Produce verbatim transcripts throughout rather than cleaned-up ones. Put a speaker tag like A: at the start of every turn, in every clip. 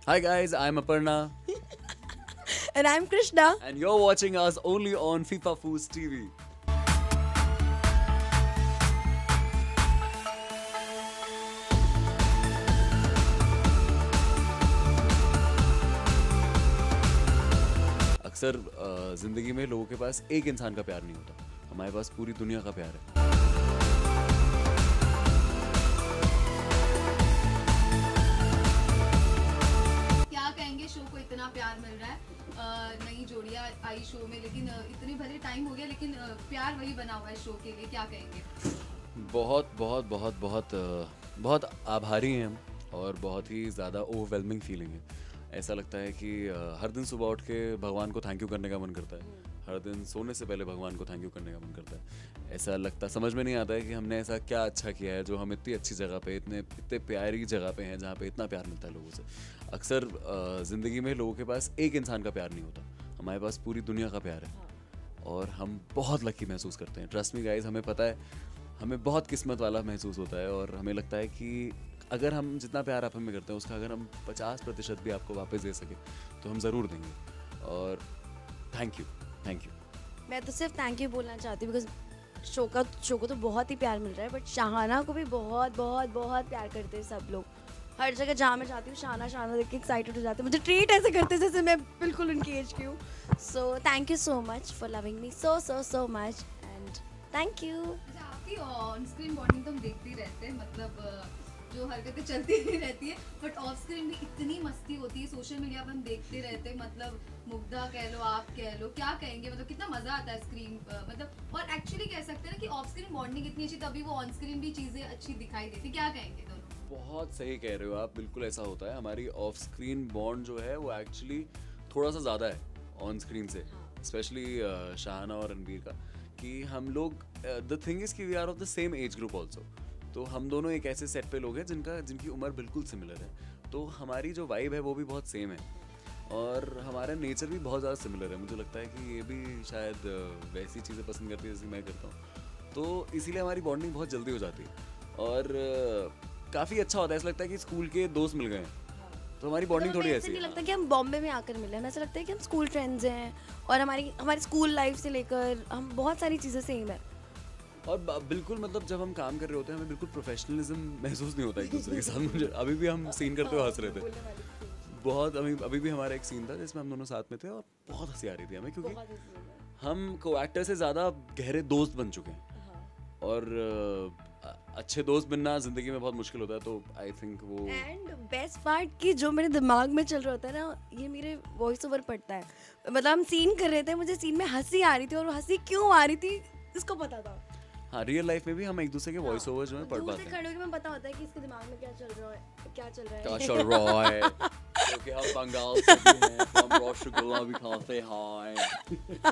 A: Hi guys, I'm Aparna.
B: And I'm Krishna.
A: And you're watching us only on FIFA Foods T V. अक्सर जिंदगी में लोगों के पास एक इंसान का प्यार नहीं होता, हमारे पास पूरी दुनिया का प्यार है।
C: क्या कहेंगे, शो को इतना प्यार मिल रहा है, नई जोड़ियां आई शो में, लेकिन इतनी भले टाइम हो गया, लेकिन प्यार वही बना हुआ है शो के लिए, क्या कहेंगे?
A: बहुत बहुत बहुत बहुत बहुत आभारी हैं हम, और बहुत ही ज़्यादा ओवरवेलमिंग फीलिंग है। ऐसा लगता है कि हर दिन सुबह उठ के भगवान को थैंक यू करने का मन करता है, हर दिन सोने से पहले भगवान को थैंक यू करने का मन करता है। ऐसा लगता, समझ में नहीं आता है कि हमने ऐसा क्या अच्छा किया है जो हम इतनी अच्छी जगह पे, इतने इतने प्यारी जगह पे हैं जहाँ पे इतना प्यार मिलता है लोगों से। अक्सर ज़िंदगी में लोगों के पास एक इंसान का प्यार नहीं होता, हमारे पास पूरी दुनिया का प्यार है, और हम बहुत लकी महसूस करते हैं। ट्रस्ट मी गाइज, हमें पता है, हमें बहुत किस्मत वाला महसूस होता है, और हमें लगता है कि अगर हम जितना प्यार आप हमें करते हैं उसका अगर हम पचास प्रतिशत भी आपको वापस दे सके तो हम ज़रूर देंगे। और थैंक यू थैंक यू
B: मैं तो सिर्फ थैंक यू बोलना चाहती हूँ, बिकॉज शो का शो को तो बहुत ही प्यार मिल रहा है, बट शाहाना को भी बहुत बहुत बहुत प्यार करते हैं सब लोग। हर जगह जहाँ मैं जाती हूँ शाहाना शाहाना देख के एक्साइटेड हो जाते हैं, मुझे ट्रीट ऐसे करते हैं जैसे मैं बिल्कुल उनकी एज की हूँ। So thank you so much for loving me so so so much, and thank you.
C: आपकी ऑन स्क्रीन बॉन्डिंग तो हम देखते ही रहते हैं, मतलब जो हरकतें चलती ही रहती है, बट ऑफ स्क्रीन भी इतनी मस्ती होती है, सोशल मीडिया पर हम देखते रहते हैं, मतलब मुग्धा कह लो, आप कह लो, क्या कहेंगे, मतलब कितना मजा आता है स्क्रीन पर, मतलब और एक्चुअली कह सकते हैं ना कि ऑफ स्क्रीन बॉन्डिंग इतनी अच्छी, तभी वो ऑन स्क्रीन भी चीजें अच्छी दिखाई देती, क्या कहेंगे दोनों?
A: बहुत सही कह रहे हो आप, बिल्कुल ऐसा होता है। हमारी ऑफ स्क्रीन बॉन्ड जो है वो एक्चुअली थोड़ा सा ज़्यादा है ऑन स्क्रीन से, स्पेशली शाहाना और रणबीर का, कि हम लोग, द थिंग इज़ कि we are of the same age group also, तो हम दोनों एक ऐसे सेट पे लोग हैं जिनका जिनकी उम्र बिल्कुल सिमिलर है, तो हमारी जो वाइब है वो भी बहुत सेम है, और हमारा नेचर भी बहुत ज़्यादा सिमिलर है। मुझे लगता है कि ये भी शायद वैसी चीज़ें पसंद करती है जैसे मैं करता हूँ, तो इसीलिए हमारी बॉन्डिंग बहुत जल्दी हो जाती है, और काफ़ी अच्छा होता है। ऐसा लगता है कि स्कूल के दोस्त मिल गए हैं, तो हमारी बॉन्डिंग थोड़ी ऐसी है।
B: नहीं लगता कि हम बॉम्बे में आकर मिले, हमें ऐसा लगता है कि हम स्कूल फ्रेंड्स हैं, और हमारी हमारी स्कूल लाइफ से लेकर हम बहुत सारी चीज़ें सेम है।
A: और बिल्कुल, मतलब जब हम काम कर रहे होते हैं हमें बिल्कुल प्रोफेशनलिज्म महसूस नहीं होता एक दूसरे के साथ। मुझे अभी भी हम सीन करते हुए हंस रहे थे बहुत, अभी अभी भी हमारा एक सीन था जिसमें हम दोनों साथ में थे, और बहुत हंसी आ रही थी हमें, क्योंकि हम को एक्टर से ज़्यादा गहरे दोस्त बन चुके हैं, और अच्छे दोस्त बनना जिंदगी में बहुत मुश्किल होता है, तो आई थिंक वो
B: एंड बेस्ट पार्ट कि जो मेरे दिमाग में चल रहा होता है ना, ये मेरे वॉइस ओवर पड़ता है। मतलब हम सीन कर रहे थे, मुझे सीन में हंसी आ रही थी, और हंसी क्यों आ रही थी इसको पता था।
A: हाँ, रियल लाइफ में भी हम एक दूसरे के वॉइस ओवर जो है पढ़ पाते हैं।
B: खड़े होकर मैं पता होता है कि इसके दिमाग में क्या चल रहा है, क्या चल रहा है
A: क्या चल रहा है, क्योंकि हम बंगाल से भी हैं, तो हम रसगुल्ला भी खाते हैं।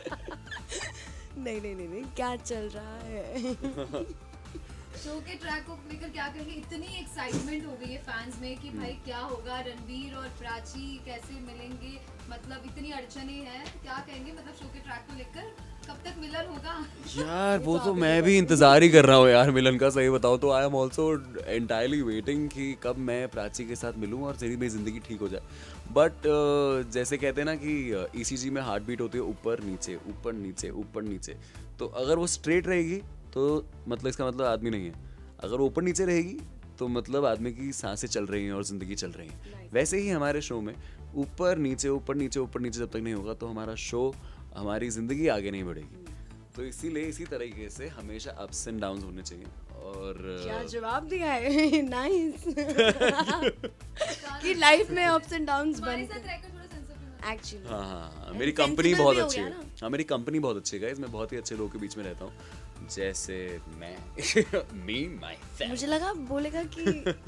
B: नहीं नहीं नहीं नहीं क्या चल रहा है।
C: शो के ट्रैक को लेकर क्या कहेंगे, इतनी एक्साइटमेंट हो गई है फैंस में कि भाई क्या होगा, रणबीर और प्राची कैसे मिलेंगे, मतलब इतनी अड़चने हैं, क्या कहेंगे, मतलब शो के ट्रैक को लेकर कब तक मिलन होगा?
A: यार वो तो मैं भी इंतजार ही कर रहा हूँ यार मिलन का, सही बताओ तो। I am also entirely waiting कि कब मैं प्राची के साथ मिलूँ और तेरी मेरी ज़िंदगी ठीक हो जाए। बट uh, जैसे कहते हैं ना कि ई सी जी में हार्ट बीट होती है ऊपर नीचे ऊपर नीचे ऊपर नीचे, तो अगर वो स्ट्रेट रहेगी तो मतलब इसका मतलब आदमी नहीं है, अगर वो ऊपर नीचे रहेगी तो मतलब आदमी की सांसें चल रही हैं और ज़िंदगी चल रही है। वैसे ही हमारे शो में ऊपर नीचे ऊपर नीचे ऊपर नीचे जब तक नहीं होगा तो हमारा शो, हमारी ज़िंदगी आगे नहीं बढ़ेगी। तो इसीलिए इसी तरीके से हमेशा अप्स एंड डाउन्स होने चाहिए। और
B: क्या जवाब दिया है। नाइस। कि लाइफ में अप्स एंड डाउन्स बनते हैं एक्चुअली।
A: हाँ हाँ, मेरी कंपनी बहुत अच्छी है। हाँ, मेरी कंपनी बहुत अच्छी है गाइस, मैं बहुत ही अच्छे लोगों के बीच में रहता हूँ, जैसे मैं मी माय फैमिली।
B: मुझे लगा बोलेगा कि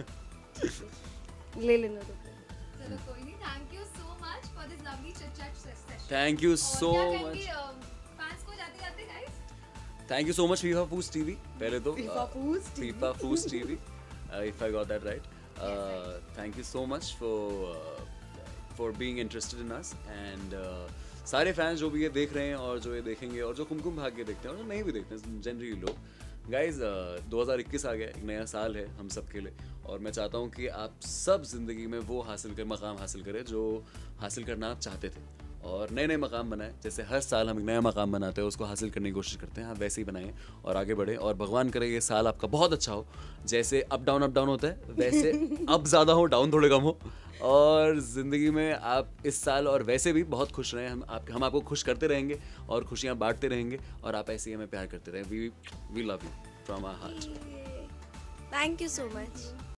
B: ले लेना तो।
C: चलो कोई नहीं, thank you so much for this lovely chit chat session.
A: Thank you so much
C: fans को जाते जाते guys,
A: thank you so much FIFA foods TV. पहले तो
B: FIFA foods TV,
A: FIFA foods TV, if I got that right. Thank you so much for for being interested in us, and सारे फैंस जो भी ये देख रहे हैं और जो ये देखेंगे और जो कुमकुम भाग्य देखते हैं और जो नहीं भी देखते हैं जनरली लोग, गाइज दो हज़ार इक्कीस आ गया, एक नया साल है हम सब के लिए, और मैं चाहता हूँ कि आप सब ज़िंदगी में वो हासिल कर मकाम हासिल करें जो हासिल करना आप चाहते थे, और नए नए मकाम बनाएं। जैसे हर साल हम एक नया मकाम बनाते हैं, उसको हासिल करने की कोशिश करते हैं, आप वैसे ही बनाएं और आगे बढ़ें, और भगवान करे ये साल आपका बहुत अच्छा हो। जैसे अप डाउन अप डाउन होता है वैसे अप ज़्यादा हो, डाउन थोड़े कम हो, और ज़िंदगी में आप इस साल और वैसे भी बहुत खुश रहें। हम आप हम आपको खुश करते रहेंगे और खुशियाँ बांटते रहेंगे, और आप ऐसे ही हमें प्यार करते रहें। We we love you from our heart.
B: Thank you so much.